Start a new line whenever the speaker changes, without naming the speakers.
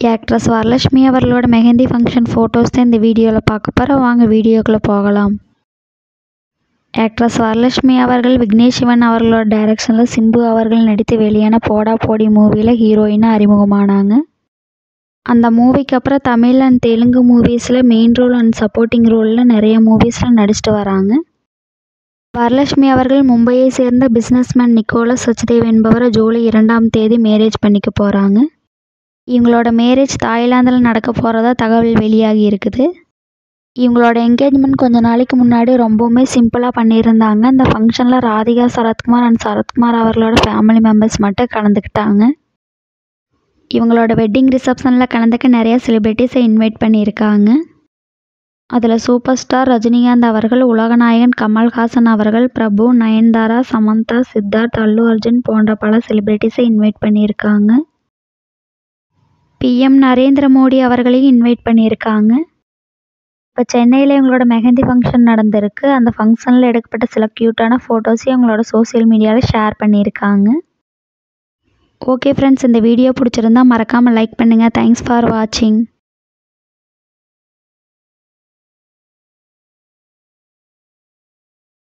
Actress Varalakshmi அவர்களோட mehndi function photos தான் இந்த வீடியோவில் பார்க்க போகிறோம். வாங்க வீடியோக்குள்ளே போகலாம். ஆக்ட்ரஸ் வரலட்சுமி அவர்கள் விக்னேஷ் சிவன் அவர்களோட டைரக்ஷனில் சிம்பு அவர்கள் நடித்து வெளியான போடா போடி மூவியில் ஹீரோயினாக அறிமுகமானாங்க. அந்த மூவிக்கு அப்புறம் தமிழ் அண்ட் தெலுங்கு மூவிஸில் மெயின் ரோல் அண்ட் சப்போர்ட்டிங் ரோலில் நிறைய மூவிஸில் நடிச்சிட்டு வராங்க. வரலட்சுமி அவர்கள் மும்பையை சேர்ந்த பிஸ்னஸ்மேன் நிக்கோலஸ் சச்தேவ் என்பவரை ஜூலை 2ஆம் தேதி மேரேஜ் பண்ணிக்க போகிறாங்க. இவங்களோட மேரேஜ் தாய்லாந்தில் நடக்க போகிறதா தகவல் வெளியாகி இருக்குது. இவங்களோட என்கேஜ்மெண்ட் கொஞ்ச நாளைக்கு முன்னாடி ரொம்பவுமே சிம்பிளாக பண்ணியிருந்தாங்க. இந்த ஃபங்க்ஷனில் ராதிகா சரத்குமார் அண்ட் சரத்குமார் அவர்களோட ஃபேமிலி மெம்பர்ஸ் மட்டும் கலந்துக்கிட்டாங்க. இவங்களோட வெட்டிங் ரிசப்ஷனில் கலந்துக்க நிறைய செலிப்ரிட்டிஸை இன்வைட் பண்ணியிருக்காங்க. அதில் சூப்பர் ஸ்டார் ரஜினிகாந்த் அவர்கள், உலகநாயகன் கமல்ஹாசன் அவர்கள், பிரபு, நயன்தாரா, சமந்தா, சித்தார்த், அல்லு அர்ஜுன் போன்ற பல செலிப்ரிட்டிஸை இன்வைட் பண்ணியிருக்காங்க. PM நரேந்திர மோடி அவர்களையும் இன்வைட் பண்ணியிருக்காங்க. இப்போ சென்னையில் இவங்களோட மெஹந்தி ஃபங்க்ஷன் நடந்திருக்கு. அந்த ஃபங்க்ஷனில் எடுக்கப்பட்ட சில க்யூட்டான ஃபோட்டோஸையும் அவங்களோட சோஷியல் மீடியாவில் ஷேர் பண்ணியிருக்காங்க. ஓகே ஃப்ரெண்ட்ஸ், இந்த வீடியோ பிடிச்சிருந்தா மறக்காமல் லைக் பண்ணுங்கள். தேங்க்ஸ் ஃபார் வாட்சிங்.